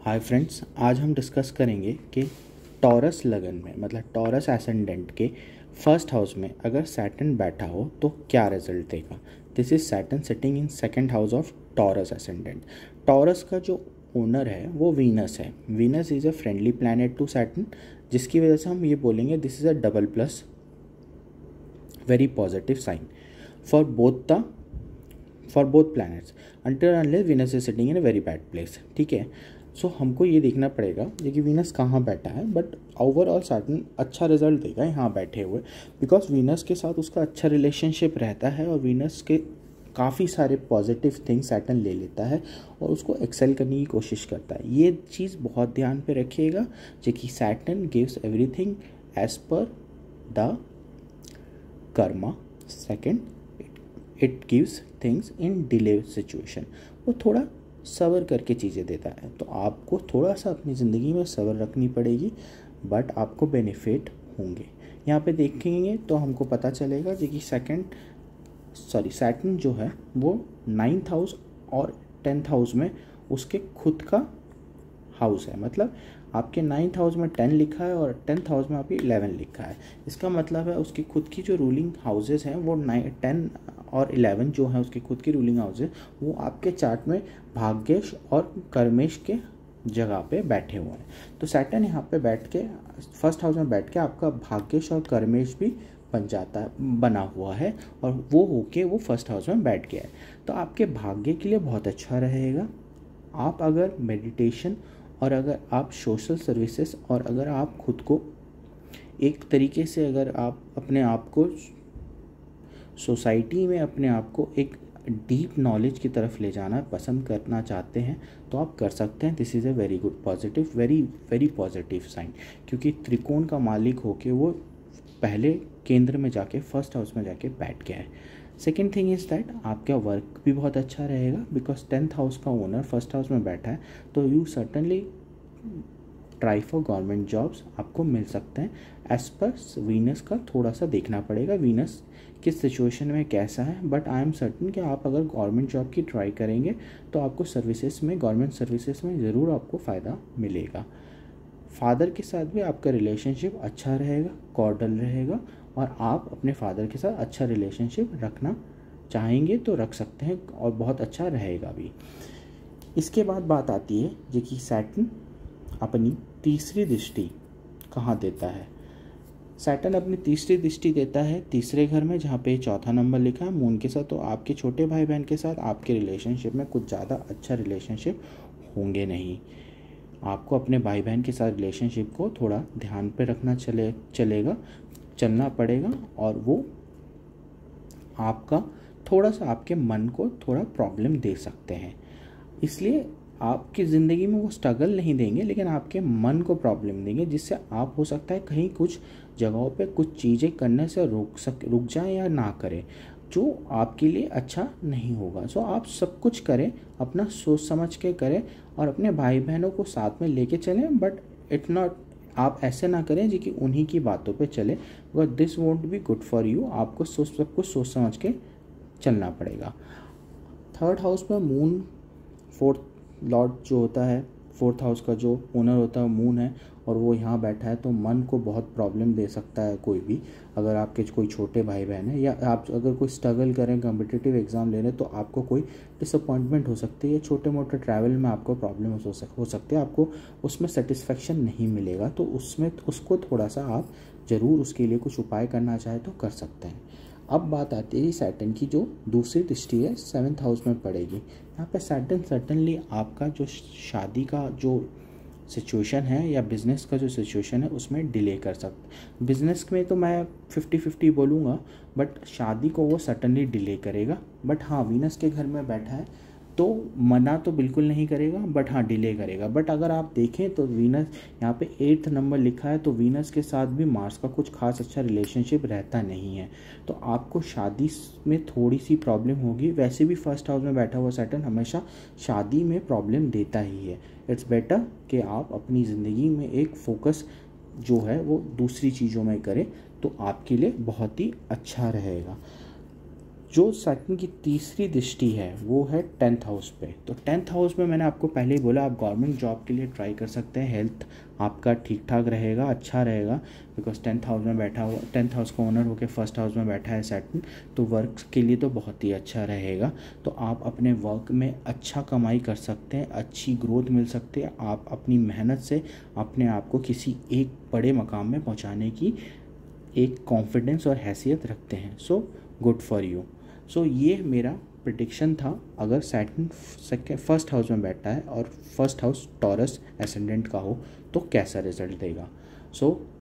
Hi friends, आज हम discuss करेंगे कि टॉरस लगन में मतलब टॉरस एसेंडेंट के फर्स्ट हाउस में अगर सैटर्न बैठा हो तो क्या रिजल्ट देगा। This is Saturn sitting in second house of Taurus ascendant. टॉरस का जो ओनर है वो वीनस है। Venus is a friendly planet to Saturn, जिसकी वजह से हम ये बोलेंगे this is a double plus very positive sign for both planets until unless Venus is sitting in a very bad place। ठीक है, सो हमको ये देखना पड़ेगा कि वीनस कहाँ बैठा है, बट ओवरऑल सैटर्न अच्छा रिजल्ट देगा यहाँ बैठे हुए, बिकॉज वीनस के साथ उसका अच्छा रिलेशनशिप रहता है और वीनस के काफ़ी सारे पॉजिटिव थिंग्स सैटर्न ले लेता है और उसको एक्सेल करने की कोशिश करता है। ये चीज़ बहुत ध्यान पे रखिएगा जो कि Saturn gives everything as per the karma. Second, it gives things in delay situation. वो थोड़ा सब्र करके चीज़ें देता है, तो आपको थोड़ा सा अपनी ज़िंदगी में सब्र रखनी पड़ेगी, बट आपको बेनिफिट होंगे। यहाँ पे देखेंगे तो हमको पता चलेगा जो कि सैटर्न जो है वो 9th हाउस और 10th हाउस में उसके खुद का हाउस है। मतलब आपके 9th हाउस में 10 लिखा है और 10th हाउस में आपके 11 लिखा है। इसका मतलब है उसकी खुद की जो रूलिंग हाउसेस हैं वो 10 और 11 जो है उसकी खुद की रूलिंग हाउसेस, वो आपके चार्ट में भाग्येश और कर्मेश के जगह पे बैठे हुए हैं। तो सैटर्न यहाँ पे बैठ के फर्स्ट हाउस में बैठ के आपका भाग्येश और कर्मेश भी बना हुआ है और वो होके वो फर्स्ट हाउस में बैठ गया है। तो आपके भाग्य के लिए बहुत अच्छा रहेगा। आप अगर मेडिटेशन और अगर आप सोशल सर्विसेज और अगर आप खुद को एक तरीके से अगर आप अपने आप को सोसाइटी में अपने आप को एक डीप नॉलेज की तरफ ले जाना पसंद करना चाहते हैं तो आप कर सकते हैं। This is a very good positive very positive sign, क्योंकि त्रिकोण का मालिक होके वो पहले केंद्र में जाके फर्स्ट हाउस में जाके बैठ गया है। सेकेंड थिंग इज़ दैट आपका वर्क भी बहुत अच्छा रहेगा, बिकॉज 10th हाउस का ओनर फर्स्ट हाउस में बैठा है, तो you certainly try for government jobs आपको मिल सकते हैं। एज पर वीनस का थोड़ा सा देखना पड़ेगा वीनस किस सिचुएशन में कैसा है, बट आई एम सर्टन कि आप अगर गवर्नमेंट जॉब की ट्राई करेंगे तो आपको सर्विसेज में गवर्नमेंट सर्विसेज में ज़रूर आपको फ़ायदा मिलेगा। फादर के साथ भी आपका रिलेशनशिप अच्छा रहेगा, कॉर्डल रहेगा, और आप अपने फादर के साथ अच्छा रिलेशनशिप रखना चाहेंगे तो रख सकते हैं और बहुत अच्छा रहेगा भी। इसके बाद बात आती है जो कि सैटर्न अपनी तीसरी दृष्टि कहाँ देता है। सैटर्न अपनी तीसरी दृष्टि देता है तीसरे घर में, जहाँ पे चौथा नंबर लिखा है मून के साथ। तो आपके छोटे भाई बहन के साथ आपके रिलेशनशिप में कुछ ज़्यादा अच्छा रिलेशनशिप होंगे नहीं। आपको अपने भाई बहन के साथ रिलेशनशिप को थोड़ा ध्यान पे रखना चलना पड़ेगा, और वो आपका थोड़ा सा आपके मन को थोड़ा प्रॉब्लम दे सकते हैं। इसलिए आपकी ज़िंदगी में वो स्ट्रगल नहीं देंगे, लेकिन आपके मन को प्रॉब्लम देंगे, जिससे आप हो सकता है कहीं कुछ जगहों पे कुछ चीज़ें करने से रुक जाएं या ना करें, जो आपके लिए अच्छा नहीं होगा। सो आप सब कुछ करें, अपना सोच समझ के करें और अपने भाई बहनों को साथ में लेके चलें, बट इट नॉट आप ऐसे ना करें जी कि उन्हीं की बातों पे चले, because this won't be good for you. आपको सब कुछ सोच समझ के चलना पड़ेगा। थर्ड हाउस में मून फोर्थ लॉर्ड जो होता है, फोर्थ हाउस का जो ओनर होता है मून है, और वो यहाँ बैठा है, तो मन को बहुत प्रॉब्लम दे सकता है कोई भी। अगर आपके कोई छोटे भाई बहन है या आप अगर कोई स्ट्रगल करें कॉम्पिटिटिव एग्ज़ाम ले रहे हैं, तो आपको कोई डिसअपॉइंटमेंट हो सकती है या छोटे मोटे ट्रैवल में आपको प्रॉब्लम हो सकती है, आपको उसमें सेटिस्फेक्शन नहीं मिलेगा। तो उसको थोड़ा सा आप ज़रूर उसके लिए कुछ उपाय करना चाहे तो कर सकते हैं। अब बात आती है सैटर्न की जो दूसरी दृष्टि है 7th हाउस में पड़ेगी। यहाँ पे सैटर्न सर्टनली आपका जो शादी का जो सिचुएशन है या बिज़नेस का जो सिचुएशन है उसमें डिले कर सकते। बिज़नेस में तो मैं 50-50 बोलूँगा, बट शादी को वो सर्टनली डिले करेगा। बट हाँ, वीनस के घर में बैठा है तो मना तो बिल्कुल नहीं करेगा, बट हाँ डिले करेगा। बट अगर आप देखें तो वीनस यहाँ पे 8th नंबर लिखा है, तो वीनस के साथ भी मार्स का कुछ खास अच्छा रिलेशनशिप रहता नहीं है, तो आपको शादी में थोड़ी सी प्रॉब्लम होगी। वैसे भी फर्स्ट हाउस में बैठा हुआ सैटर्न हमेशा शादी में प्रॉब्लम देता ही है। इट्स बेटर कि आप अपनी ज़िंदगी में एक फोकस जो है वो दूसरी चीज़ों में करें, तो आपके लिए बहुत ही अच्छा रहेगा। जो सैटर्न की तीसरी दृष्टि है वो है 10th हाउस पे। तो 10th हाउस में मैंने आपको पहले ही बोला आप गवर्नमेंट जॉब के लिए ट्राई कर सकते हैं। हेल्थ आपका ठीक ठाक रहेगा, अच्छा रहेगा, बिकॉज 10th हाउस में बैठा हुआ, 10th हाउस का ओनर होकर फर्स्ट हाउस में बैठा है सैटर्न, तो वर्क के लिए तो बहुत ही अच्छा रहेगा। तो आप अपने वर्क में अच्छा कमाई कर सकते हैं, अच्छी ग्रोथ मिल सकती है, आप अपनी मेहनत से अपने आप को किसी एक बड़े मकाम में पहुंचाने की एक कॉन्फिडेंस और हैसियत रखते हैं। So good for you. So ये मेरा प्रिडिक्शन था, अगर सैटर्न फर्स्ट हाउस में बैठा है और फर्स्ट हाउस टॉरस एसेंडेंट का हो तो कैसा रिजल्ट देगा। सो